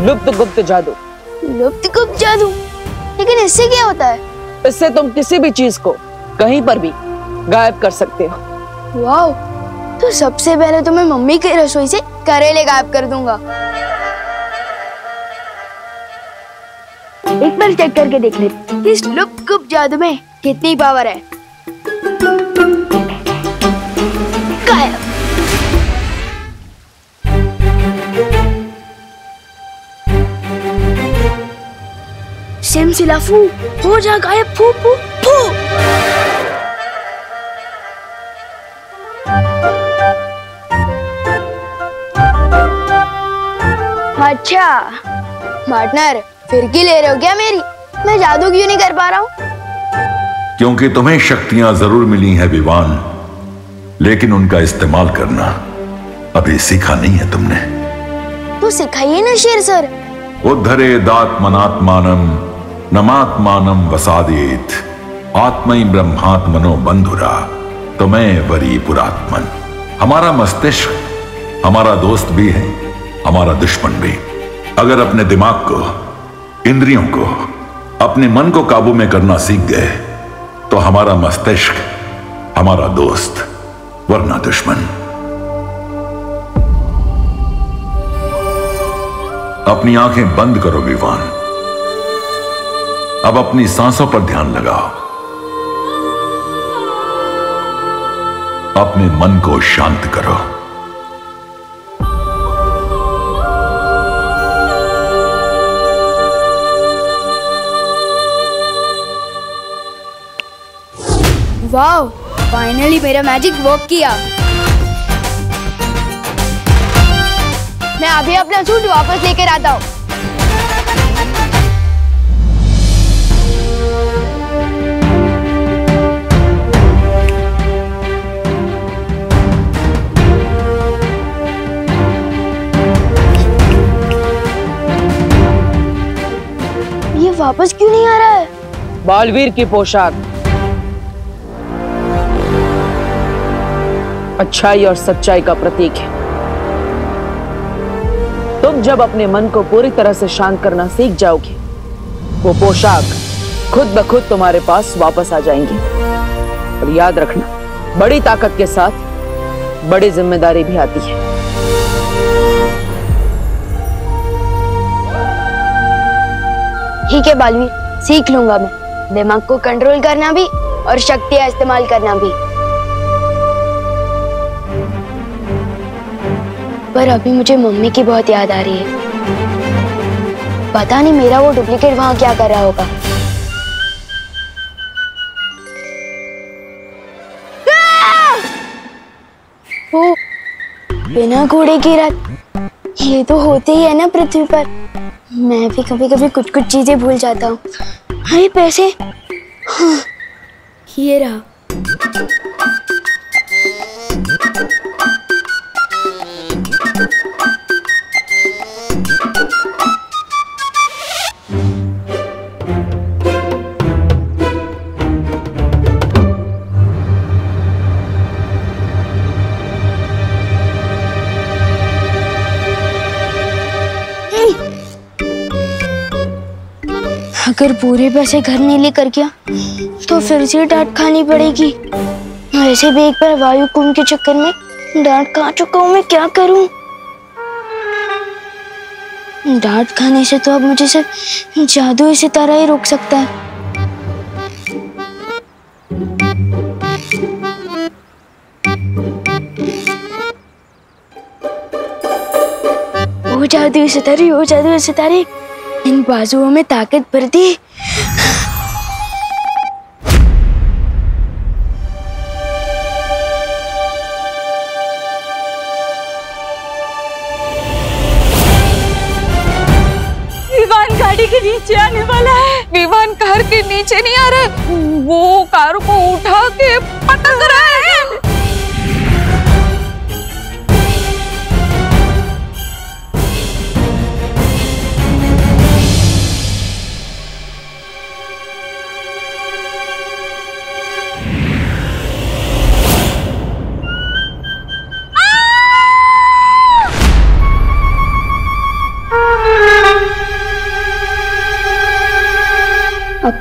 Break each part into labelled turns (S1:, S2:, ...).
S1: लुप्त गुप्त जादू।
S2: लुप्त गुप्त जादू? लेकिन इससे क्या होता है?
S1: इससे तुम किसी भी चीज को कहीं पर भी गायब कर सकते हो।
S2: वाओ, तो सबसे पहले तो मैं मम्मी की रसोई से करेले गायब कर दूंगा। एक बार चेक करके देख ले इस लुप्त गुप्त जादू में कितनी पावर है। गायब। सिमसिलाफू हो जा गायब, फू फू फू। अच्छा पार्टनर, फिरकी ले रहे हो क्या मेरी? मैं जादू क्यों नहीं कर पा रहा हूँ?
S3: क्योंकि तुम्हें शक्तियां जरूर मिली हैं विवान, लेकिन उनका इस्तेमाल करना अभी सीखा नहीं है तुमने।
S2: तो सिखाइए ना शेर सर।
S3: उद्धरेदात्मनात्मानं नमात्मानं वसादेत आत्मै ब्रह्मात्मनो बंधुरा तमेव वरी पुरात्मन। हमारा मस्तिष्क हमारा दोस्त भी है, हमारा दुश्मन भी। अगर अपने दिमाग को, इंद्रियों को, अपने मन को काबू में करना सीख गए तो हमारा मस्तिष्क हमारा दोस्त वरना दुश्मन। अपनी आंखें बंद करो विवान। अब अपनी सांसों पर ध्यान लगाओ। अपने मन को शांत करो।
S2: वाओ, फाइनली मेरा मैजिक वर्क किया। मैं अभी अपना सूट वापस लेकर आता हूँ। ये वापस क्यों नहीं आ रहा है?
S1: बालवीर की पोशाक अच्छाई और सच्चाई का प्रतीक है। तुम जब अपने मन को पूरी तरह से शांत करना सीख जाओगे, वो पोशाक खुद ब खुद तुम्हारे पास वापस आ जाएंगी। और याद रखना, बड़ी ताकत के साथ बड़ी जिम्मेदारी भी आती है।
S2: ठीक है बालवीर, सीख लूंगा मैं दिमाग को कंट्रोल करना भी और शक्तियां इस्तेमाल करना भी। पर अभी मुझे मम्मी की बहुत याद आ रही है। पता नहीं मेरा वो डुप्लीकेट वहां क्या कर रहा होगा। ओ, बिना घोड़े की रथ, ये तो होते ही है ना पृथ्वी पर। मैं भी कभी कभी कुछ कुछ चीजें भूल जाता हूँ। अरे पैसे, हाँ, ये रहा। अगर पूरे पैसे घर नहीं लेकर गया तो फिर से डांट खानी पड़ेगी। वैसे भी एक बार वायु कुंभ के चक्कर में डांट खा चुका हूँ। मैं क्या करूँ? डांट खाने से तो अब मुझे सिर्फ जादू ही सितारा ही रोक सकता है। ओ जादू सितारे, ओ जादू सितारे, इन बाजुओं में ताकत भर दी।
S4: विवान गाड़ी के नीचे आने वाला है। विवान कार के नीचे नहीं आ रहा, वो कार को उठा के पटक रहा है।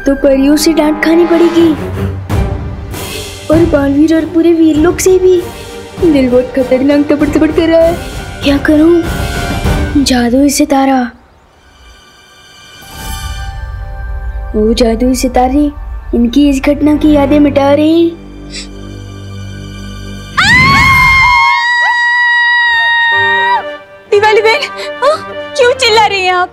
S2: तो परियों से डांट खानी पड़ेगी, और बालवीर और पूरे वीरलोक से भी। दिल बहुत खतरनाक तपड़ तपड़ कर रहा है। क्या करूं? जादुई सितारा। वो जादुई सितारे इनकी इस घटना की यादें मिटा रही।
S4: दिवाली बहन, क्यों चिल्ला रही हैं आप?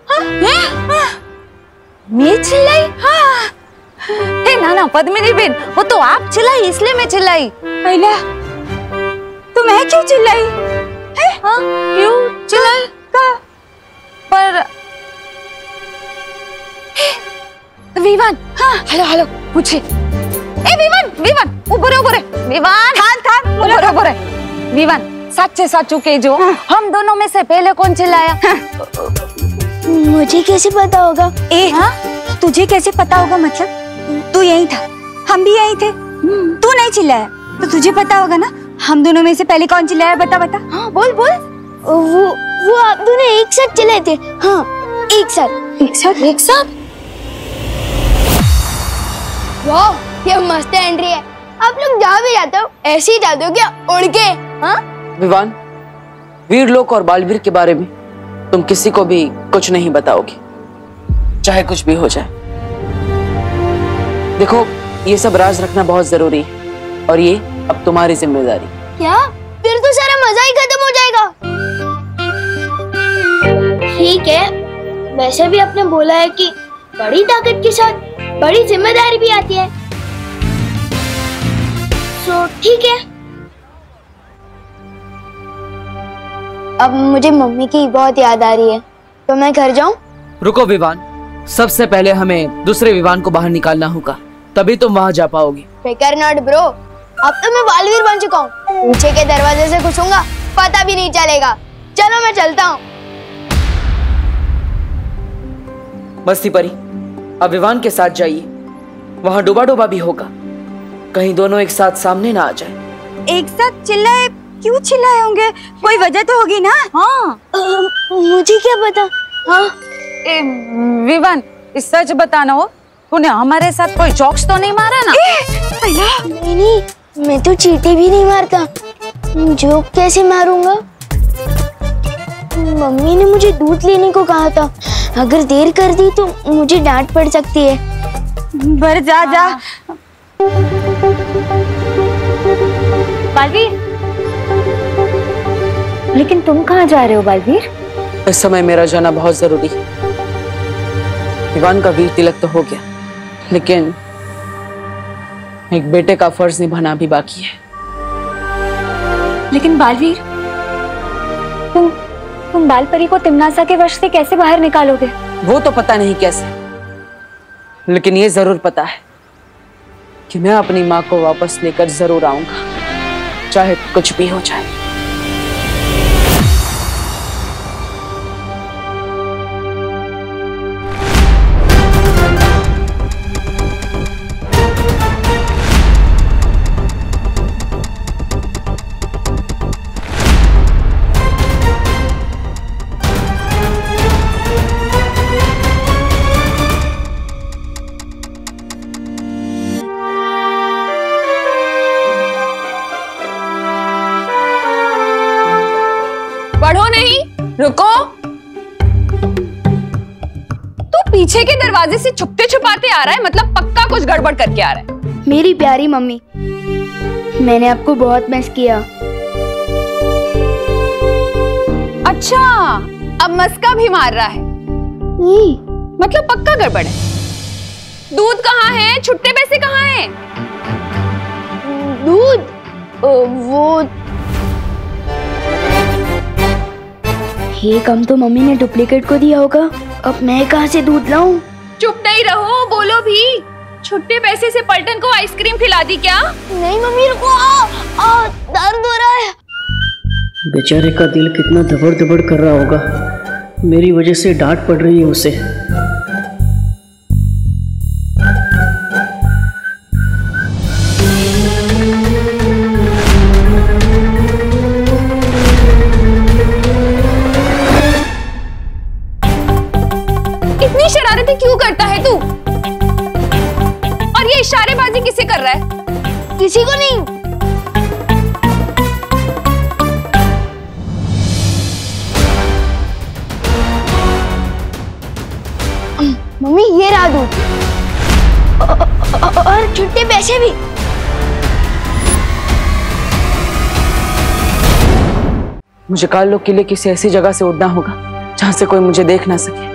S4: मैं चिल्लाई? हाँ। ना ना पद्मिनी बहन, वो तो आप चिल्लाई इसलिए मैं चिल्लाई। अला, तो मैं क्यों चिल्लाई? हाँ? क्यों चिल्लाई? पर विवान, हाँ, हेलो हेलो, पूछे। विवान, विवान, ऊपर विवान, ऊपर विवान, सच्चे साचू के जो हम दोनों में से पहले कौन चिल्लाया?
S2: मुझे कैसे पता होगा?
S4: हाँ? तुझे कैसे पता होगा मतलब? तू यही था, हम भी यही थे। तू नहीं चिल्लाया तो तुझे पता होगा ना। हम दोनों में से पहले कौन चिल्लाया? बता बता। हाँ, बोल बोल।
S2: वो आप दोनों एक साथ चिल्लाए थे। हाँ, एक साथ। वाह, ये मस्त एंट्री है। आप लोग जहाँ भी जाते हो ऐसे ही जाते हो क्या, उड़ के? हाँ?
S1: विवान, वीरलोक और बालवीर के बारे में तुम किसी को भी कुछ नहीं बताओगे, चाहे कुछ भी हो जाए। देखो, ये सब राज रखना बहुत जरूरी है और ये अब तुम्हारी जिम्मेदारी।
S2: क्या? फिर तो सारा मजा ही खत्म हो जाएगा। ठीक है, वैसे भी आपने बोला है कि बड़ी ताकत के साथ बड़ी जिम्मेदारी भी आती है, तो ठीक है। अब मुझे मम्मी की बहुत याद आ रही है, तो मैं घर जाऊं?
S1: रुको विवान, सबसे पहले हमें दूसरे विवान को बाहर निकालना होगा, तभी तुम वहां जा पाओगे।
S2: फिकर नॉट ब्रो, अब तो मैं बालवीर बन चुका हूँ। पीछे के दरवाजे से घुसूंगा, पता भी नहीं चलेगा। चलो मैं चलता हूँ।
S1: मस्ती परी, अब विवान के साथ जाइए, वहां डूबा-डूबा भी होगा, कहीं दोनों एक साथ सामने ना आ जाए।
S4: एक साथ चिल्लाए? क्यों चिल्लाए होंगे? कोई वजह तो होगी ना। हाँ,
S2: मुझे क्या पता। हाँ,
S4: विवान, सच बताना हो, तूने हमारे साथ कोई जोक्स तो नहीं मारा ना?
S2: नहीं, मैं तो चींटी भी नहीं मारता। जोक कैसे मारूंगा? मम्मी ने मुझे दूध लेने को कहा था, अगर देर कर दी तो मुझे डांट पड़ सकती है।
S4: बर जा जा। बालवीर, लेकिन तुम कहाँ जा रहे हो बालवीर?
S1: इस समय मेरा जाना बहुत जरूरी है। विवान का वीर तिलक तो हो गया, लेकिन एक बेटे का फर्ज निभाना भी बाकी है।
S4: लेकिन बालवीर, तुम बालपरी को तिमनासा के वश से कैसे बाहर निकालोगे?
S1: वो तो पता नहीं कैसे, लेकिन ये जरूर पता है कि मैं अपनी माँ को वापस लेकर जरूर आऊंगा, चाहे कुछ भी हो जाए।
S4: पढ़ो नहीं, रुको। तू पीछे के दरवाजे से छुपते छुपाते आ रहा है, मतलब पक्का कुछ गड़बड़ करके आ रहा है।
S2: मेरी प्यारी मम्मी, मैंने आपको बहुत मिस किया।
S4: अच्छा, अब मस्का भी मार रहा है, मतलब पक्का गड़बड़ है। दूध कहाँ है? छुट्टे पैसे कहाँ हैं?
S2: दूध? वो ये कम तो मम्मी ने डुप्लीकेट को दिया होगा, अब मैं कहाँ से दूध लाऊं?
S4: चुप नहीं रहो, बोलो भी। छुट्टे पैसे से पलटन को आइसक्रीम खिला दी क्या?
S2: नहीं मम्मी, रुको। दर्द हो रहा है।
S5: बेचारे का दिल कितना धबड़ धबड़ कर रहा होगा, मेरी वजह से डांट पड़ रही है उसे।
S4: इतनी शरारतें क्यों करता है तू?
S2: किसी को नहीं। मम्मी ये रहा दूध और छुट्टे पैसे भी।
S1: मुझे काल के लिए किसी ऐसी जगह से उड़ना होगा जहां से कोई मुझे देख ना सके।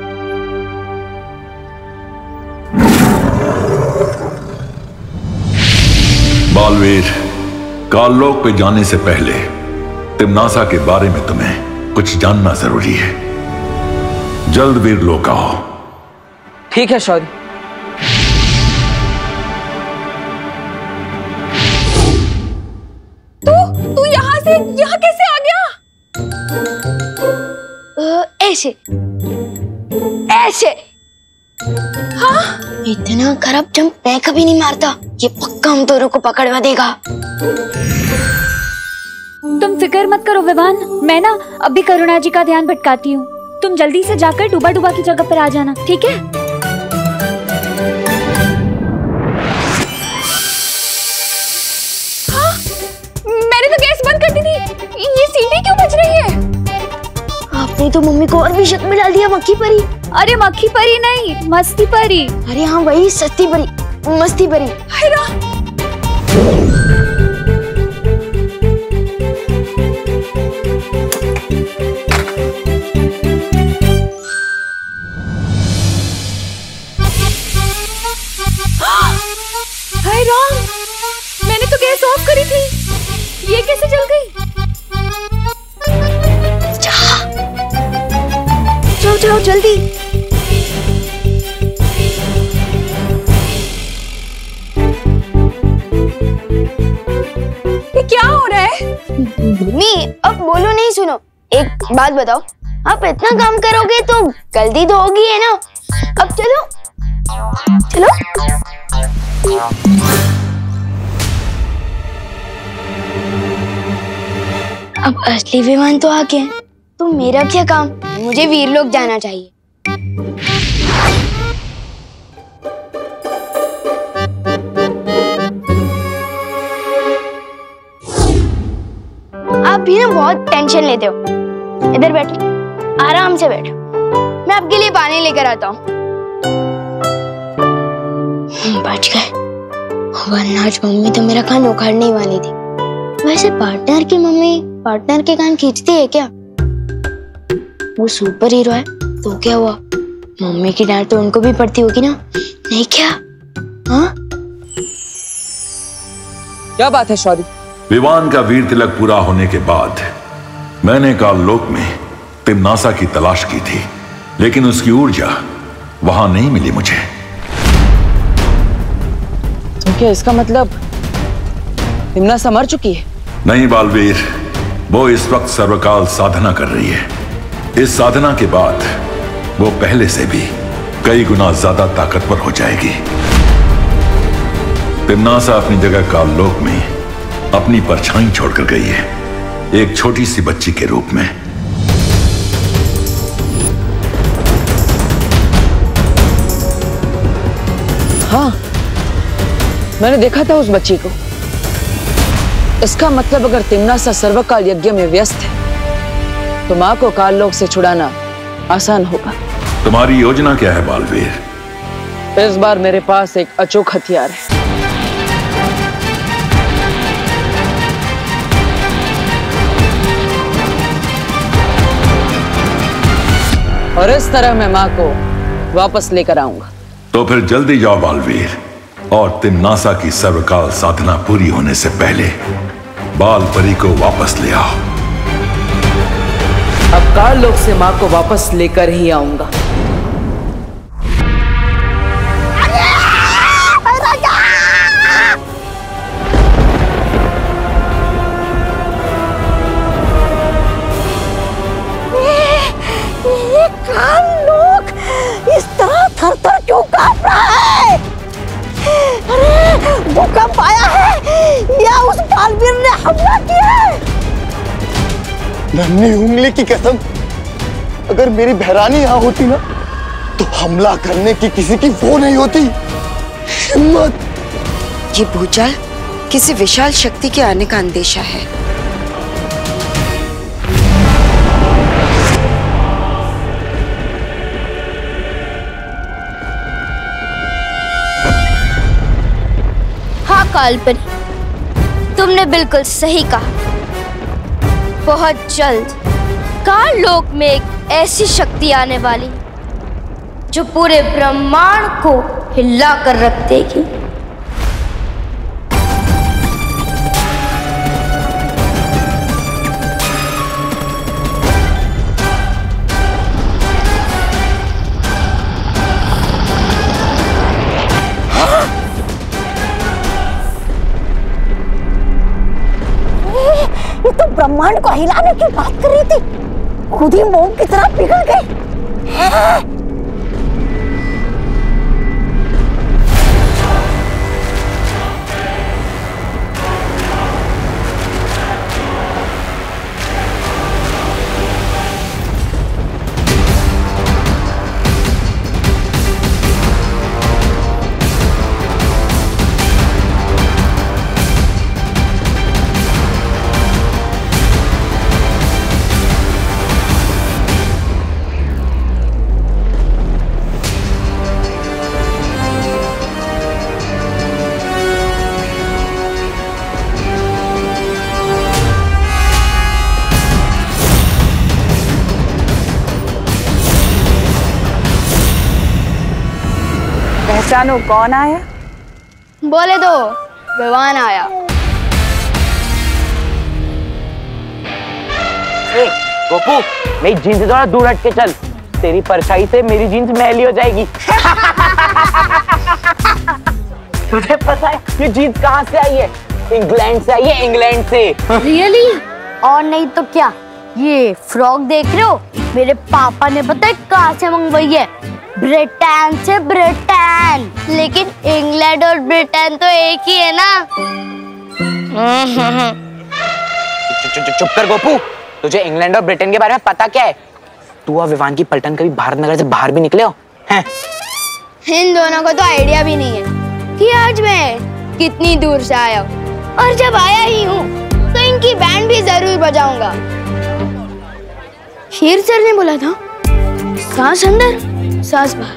S3: बालवीर, काललोक पे जाने से पहले तिम्नासा के बारे में तुम्हें कुछ जानना जरूरी है। जल्द वीरलोक आओ।
S1: ठीक है शौर्य।
S4: तू यहाँ कैसे आ गया?
S2: ऐसे ऐसे।
S4: हाँ?
S2: इतना खराब जंप मैं कभी नहीं मारता। ये पक्का हम दोनों को पकड़वा देगा।
S6: तुम फिक्र मत करो विवान, मैं ना अभी करुणा जी का ध्यान भटकाती हूँ। तुम जल्दी से जाकर डूबा-डूबा की जगह पर आ जाना, ठीक है?
S4: हाँ? मैंने तो गैस बंद कर दी थी। ये सीटी क्यों बज रही है?
S2: आपने तो मम्मी को और भी शक में डाल दिया। मक्खी परी।
S6: अरे मक्खी परी नहीं, मस्ती परी।
S2: अरे हाँ वही, सस्ती परी, मस्ती परी।
S4: हाय राम, मैंने तो गैस ऑफ करी थी। ये कैसे जल गई?
S2: जाओ जाओ जल्दी।
S4: ये क्या हो रहा है?
S2: मम्मी अब बोलो नहीं, सुनो एक बात बताओ। आप इतना काम करोगे तो गलती तो होगी है ना। अब चलो चलो। अब असली विमान तो आ गए, तो मेरा क्या काम? मुझे वीरलोक जाना चाहिए। आप भी ना बहुत टेंशन लेते हो। इधर बैठो, आराम से बैठो। मैं आपके लिए पानी लेकर आता हूँ। बच गए, वरना आज मम्मी तो मेरा कान उखाड़ने ही वाली थी। वैसे पार्टनर की मम्मी पार्टनर के कान खींचती है क्या? वो सुपर हीरो है तो क्या हुआ? मम्मी की डांट तो उनको भी पड़ती होगी ना, नहीं क्या? हाँ?
S1: क्या बात है शौर्य?
S3: विवान का वीर तिलक पूरा होने के बाद मैंने काललोक में तिम्नासा की तलाश की थी, लेकिन उसकी ऊर्जा वहां नहीं मिली मुझे।
S1: तो क्या इसका मतलब तिम्नासा मर चुकी है?
S3: नहीं बालवीर, वो इस वक्त सर्वकाल साधना कर रही है। इस साधना के बाद वो पहले से भी कई गुना ज्यादा ताकतवर हो जाएगी। तिम्नासा अपनी जगह काललोक में अपनी परछाई छोड़कर गई है, एक छोटी सी बच्ची के रूप में।
S1: हाँ, मैंने देखा था उस बच्ची को। इसका मतलब अगर तिम्नासा सर्वकाल यज्ञ में व्यस्त है तो मां को काललोक से छुड़ाना आसान होगा।
S3: तुम्हारी योजना क्या है बालवीर?
S1: इस बार मेरे पास एक अचूक हथियार है। और इस तरह मैं मां को वापस लेकर आऊंगा।
S3: तो फिर जल्दी जाओ बालवीर, और तिम्नासा की सर्वकाल साधना पूरी होने से पहले बाल परी को वापस ले आओ।
S1: अब काललोक से मां को वापस लेकर ही आऊंगा।
S7: ये काललोक इस तरह थर-थर क्यों कांप रहा है? अरे भूकंप आया है या उस बालवीर ने हमला किया है?
S8: नन्ही उंगली की कसम, अगर मेरी बहरानी यहाँ होती ना तो हमला करने की किसी की वो नहीं होती हिम्मत।
S2: ये भूचाल किसी विशाल शक्ति के आने का अंदेशा है। हाँ काल्पनिक, तुमने बिल्कुल सही कहा। बहुत जल्द काल लोक में एक ऐसी शक्ति आने वाली जो पूरे ब्रह्मांड को हिला कर रख देगी।
S7: ये तो ब्रह्मांड को हिलाने की बात कर रही थी, खुद ही मोम की तरह पिघल गई।
S1: पहचानो कौन आया?
S2: बोले दो, विवान आया।
S9: गोपू, मेरी जीन्स से थोड़ा दूर हट के चल, तेरी परछाई से मेरी जीन्स मैली हो जाएगी। तुझे पता है ये जीन्स कहाँ से आई है? इंग्लैंड से आई है, इंग्लैंड से।
S2: रियली? और नहीं तो क्या, ये फ्रॉक देख रहे हो, मेरे पापा ने पता है कहाँ से मंगवाई है? ब्रिटेन से। ब्रिटेन, लेकिन इंग्लैंड और ब्रिटेन तो एक ही है ना।
S9: चुप कर गोपू, तुझे इंग्लैंड और ब्रिटेन के बारे में पता क्या है? तू और विवान की पलटन कभी भारत नगर से बाहर भी निकले हो? हैं?
S2: इन दोनों को तो आइडिया भी नहीं है कि आज मैं कितनी दूर से आया हूँ, और जब आया ही हूँ तो इनकी बैंड भी जरूर बजाऊंगा। शेर सर ने बोला था, सांस अंदर सांस बाहर।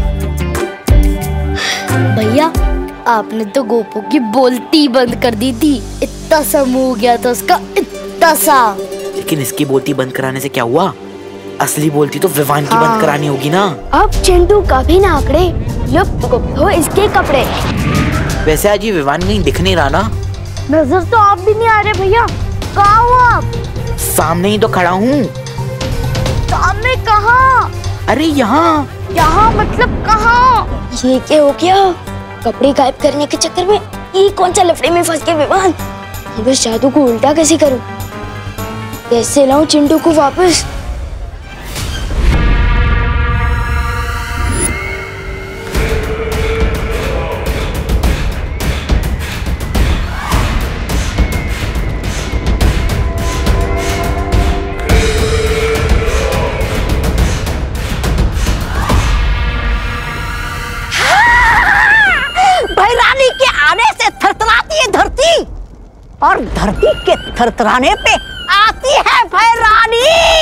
S2: भैया, आपने तो गोपू की बोलती बंद कर दी थी, इतना सा मुंह हो गया था उसका, इतना सा।
S9: लेकिन इसकी बोलती बंद कराने से क्या हुआ? असली बोलती तो विवान की बंद करानी होगी ना।
S2: अब चिंटू काफी ना आंकड़े, तो इसके कपड़े।
S9: वैसे आज ये विवान कहीं दिख नहीं रहा ना।
S2: नजर तो आप भी नहीं आ रहे भैया, कहाँ हो आप?
S9: सामने ही तो खड़ा हूँ।
S2: सामने कहाँ?
S9: अरे यहाँ।
S2: यहाँ मतलब कहाँ? ये क्या हो गया? कपड़े गायब करने के चक्कर में ये कौन सा लफड़े में फंस गए विवान? अब इस जादू को उल्टा कैसे करूं? कैसे लाऊं चिंटू को वापस?
S7: और धरती के थरथराने पे आती है भैरानी।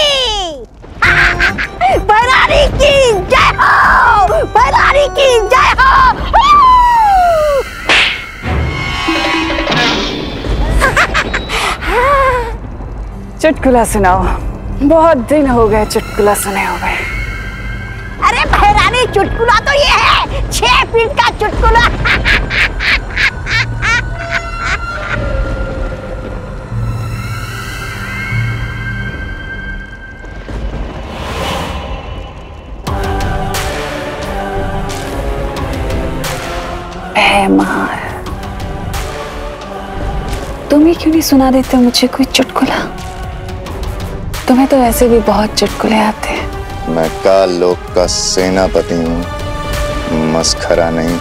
S7: भैरानी की जय हो, भैरानी की जय हो।
S1: चुटकुला सुनाओ, बहुत दिन हो गए चुटकुला सुने हुए।
S7: अरे भैरानी, चुटकुला तो ये है 6 फीट का चुटकुला।
S1: मार, तुम ही क्यों नहीं सुना देते मुझे कोई चुटकुला? तुम्हें तो ऐसे भी बहुत चुटकुले आते हैं।
S8: मैं काल लोक का सेनापति हूँ, मस्खरा नहीं।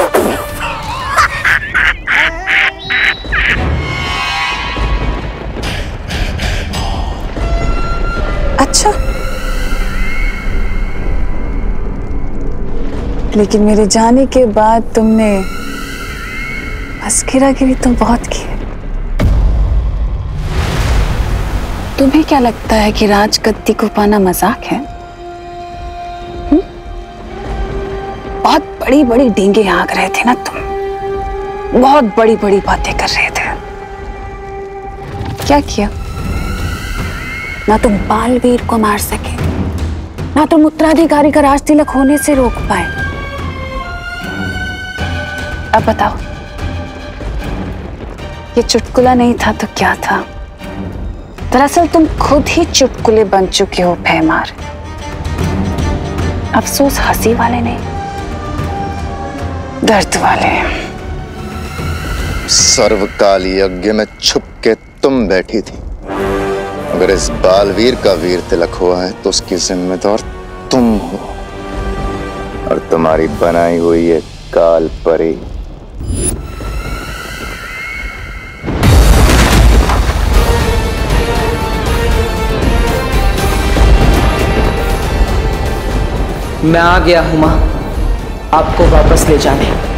S1: अच्छा, लेकिन मेरे जाने के बाद तुमने
S4: मस्किरागिरी तो बहुत की है। तुम्हें क्या लगता है कि राजगद्दी को पाना मजाक है? बहुत बड़ी बड़ी डींगे हाँक रहे थे ना तुम, बहुत बड़ी बड़ी बातें कर रहे थे। क्या किया? ना तुम बालवीर को मार सके, ना तुम उत्तराधिकारी का राज तिलक होने से रोक पाए। अब बताओ, ये चुटकुला नहीं था तो क्या था? दरअसल तुम खुद ही चुटकुले बन चुके हो भैमार। अफसोस हंसी वाले नहीं, दर्द वाले।
S8: सर्वकाल यज्ञ में छुप के तुम बैठी थी। अगर इस बालवीर का वीर तिलक हुआ है तो उसकी जिम्मेदार तुम हो और तुम्हारी बनाई हुई ये काल परी।
S1: मैं आ गया हूं मां, आपको वापस ले जाने।